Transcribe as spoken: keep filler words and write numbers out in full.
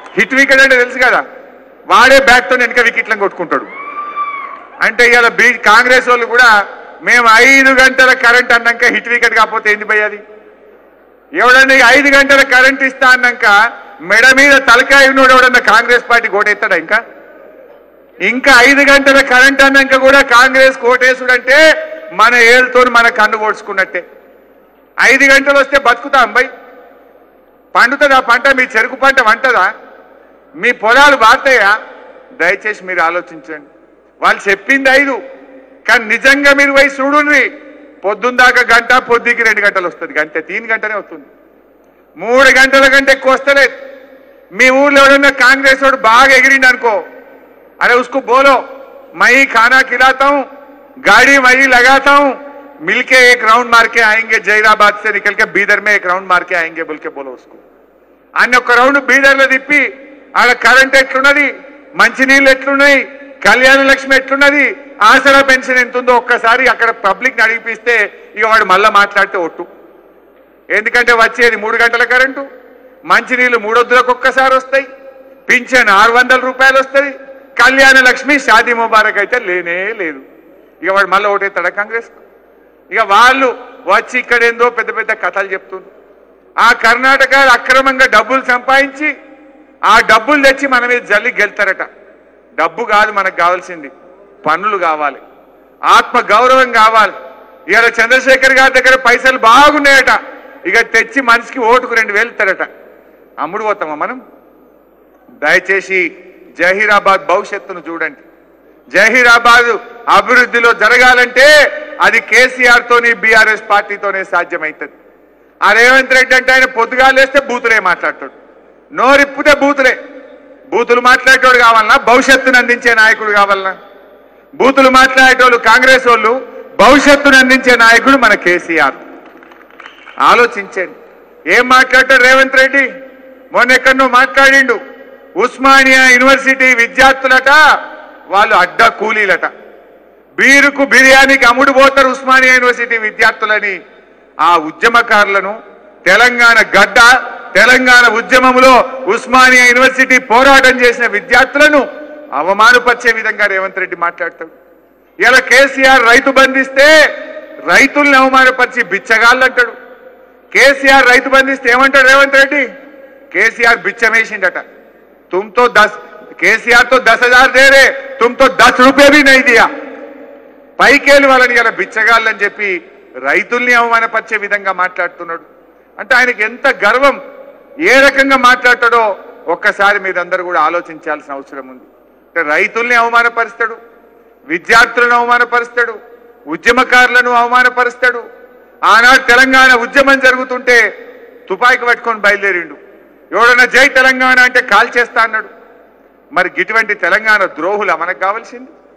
Hit wicket అంటే తెలుసు కదా, వాడే బ్యాట్తో వెనక వికెట్లను కొట్టుకుంటాడు. అంటే ఇలా బీ కాంగ్రెస్ వాళ్ళు కూడా మేము ఐదు గంటల కరెంట్ అన్నాక హిట్ వికెట్ కాకపోతే ఏంది పోయేది? ఎవడన్నా ఐదు గంటల కరెంట్ ఇస్తా అన్నాక మెడ మీద తలకాయ ఉన్నోడు ఎవడన్నా కాంగ్రెస్ పార్టీ కోటేస్తాడా? ఇంకా ఇంకా ఐదు గంటల కరెంట్ అన్నాక కూడా కాంగ్రెస్ కోటేసుడంటే మన ఏళ్ళతో మన కన్ను కోడ్చుకున్నట్టే. ఐదు గంటలు వస్తే బతుకుతా అమ్మాయి, పండుతుందా పంట? మీ చెరుకు పంట వంటదా? మీ పొలాలు బాగుతాయా? దయచేసి మీరు ఆలోచించండి. వాళ్ళు చెప్పింది ఐదు, కానీ నిజంగా మీరు పోయి చూడుండ్రి, పొద్దుందాకా గంట, పొద్దుకి రెండు గంటలు వస్తుంది, అంతే తీన్ గంటనే వస్తుంది. మూడు గంటల కంటే ఎక్కువ వస్తలేదు. మీ ఊర్లో ఎవడన్నా కాంగ్రెస్ వాడు బాగా ఎగిరిండి అనుకో, अरे उसको बोलो मैं ही खाना खिलाता हूं, गाड़ी मैं ही लगाता हूं, मिलके एक राउंड मार के आएंगे, जहीराबाद से निकल के बीदर में एक राउंड मार के आएंगे बोल के बोलो उसको. అన్న ఒక రౌండ్ బీదర్లో తిప్పి ఆడ కరెంట్ ఎట్లున్నది, మంచినీళ్ళు ఎట్లున్నాయి, కళ్యాణ లక్ష్మి ఎట్లున్నది, ఆసరా పెన్షన్ ఎంత ఉందో ఒక్కసారి అక్కడ పబ్లిక్ని అడిగిపిస్తే ఇక వాడు మళ్ళీ మాట్లాడితే ఒట్టు. ఎందుకంటే వచ్చేది మూడు గంటల కరెంటు, మంచినీళ్ళు మూడొద్దులకు ఒక్కసారి వస్తాయి, పింఛన్ ఆరు వందల రూపాయలు వస్తుంది, కళ్యాణ లక్ష్మి షాదీ ముబారక్ అయితే లేనే లేదు. ఇక వాడు మళ్ళీ ఓటేస్తాడా కాంగ్రెస్? ఇక వాళ్ళు వచ్చి ఇక్కడ ఏందో పెద్ద పెద్ద కథలు చెప్తున్నారు. ఆ కర్ణాటక అక్రమంగా డబ్బులు సంపాదించి ఆ డబ్బులు తెచ్చి మన మీద జల్లి గెలుతారట. డబ్బు కాదు మనకు కావాల్సింది, పన్నులు కావాలి, ఆత్మ గౌరవం కావాలి. ఇవాళ చంద్రశేఖర్ గారి దగ్గర పైసలు బాగున్నాయట, ఇక తెచ్చి మనిషికి ఓటుకు రెండు వేలు ఇస్తారట. అమ్ముడు పోతామా మనం? దయచేసి జహీరాబాద్ భవిష్యత్తును చూడండి. జహీరాబాద్ అభివృద్ధిలో జరగాలంటే అది కేసీఆర్ తోని బీఆర్ఎస్ పార్టీతోనే సాధ్యమవుతుంది. ఆ రేవంత్ రెడ్డి అంటే ఆయన పొద్దుగాలేస్తే బూతులే మాట్లాడతాడు, నోరిప్పితే బూతులే. బూతులు మాట్లాడేటోడు కావాలన్నా, భవిష్యత్తును అందించే నాయకుడు కావాలన్నా? బూతులు మాట్లాడేటోళ్ళు కాంగ్రెస్ వాళ్ళు, భవిష్యత్తును అందించే నాయకుడు మన కేసీఆర్. ఆలోచించండి. ఏం మాట్లాడతాడు రేవంత్ రెడ్డి? మొన్న ఎక్కడో మాట్లాడిండు, ఉస్మానియా యూనివర్సిటీ విద్యార్థులట వాళ్ళు అడ్డ కూలీలట, బీరుకు బిర్యానీకి అమ్ముడు పోతారు ఉస్మానియా యూనివర్సిటీ విద్యార్థులని. ఆ ఉద్యమకారులను, తెలంగాణ గడ్డ తెలంగాణ ఉద్యమంలో ఉస్మానియా యూనివర్సిటీ పోరాటం చేసిన విద్యార్థులను అవమానపరిచే విధంగా రేవంత్ రెడ్డి మాట్లాడతాడు. ఇలా కేసీఆర్ రైతు బంధిస్తే రైతుల్ని అవమానపరిచి బిచ్చగాళ్ళు అంటాడు. కేసీఆర్ రైతు బంధిస్తే ఏమంటాడు రేవంత్ రెడ్డి? కేసీఆర్ బిచ్చమేసిండట. तुम तो दस केसीआर तो दस हजार दे रहे, तुम तो दस रुपये भी नहीं दिया. పైకేలు వాళ్ళని ఇలా బిచ్చగాళ్ళని చెప్పి రైతుల్ని అవమానపరిచే విధంగా మాట్లాడుతున్నాడు. అంటే ఆయనకి ఎంత గర్వం, ఏ రకంగా మాట్లాడతాడో ఒక్కసారి మీరందరూ కూడా ఆలోచించాల్సిన అవసరం ఉంది. అంటే రైతుల్ని అవమానపరుస్తాడు, విద్యార్థులను అవమానపరుస్తాడు, ఉద్యమకారులను అవమానపరుస్తాడు. ఆనాడు తెలంగాణ ఉద్యమం జరుగుతుంటే తుపాకి పట్టుకొని బయలుదేరిండు. ఎవడన్నా జై తెలంగాణ అంటే కాల్ చేస్తా అన్నాడు. మరి ఇటువంటి తెలంగాణ ద్రోహుల మనకు కావాల్సింది?